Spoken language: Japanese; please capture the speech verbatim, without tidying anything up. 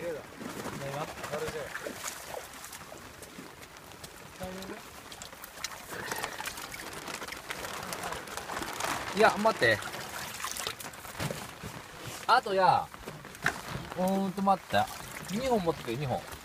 いや、待って。あとや、うーんと待って。にほん持ってくれ、にほん。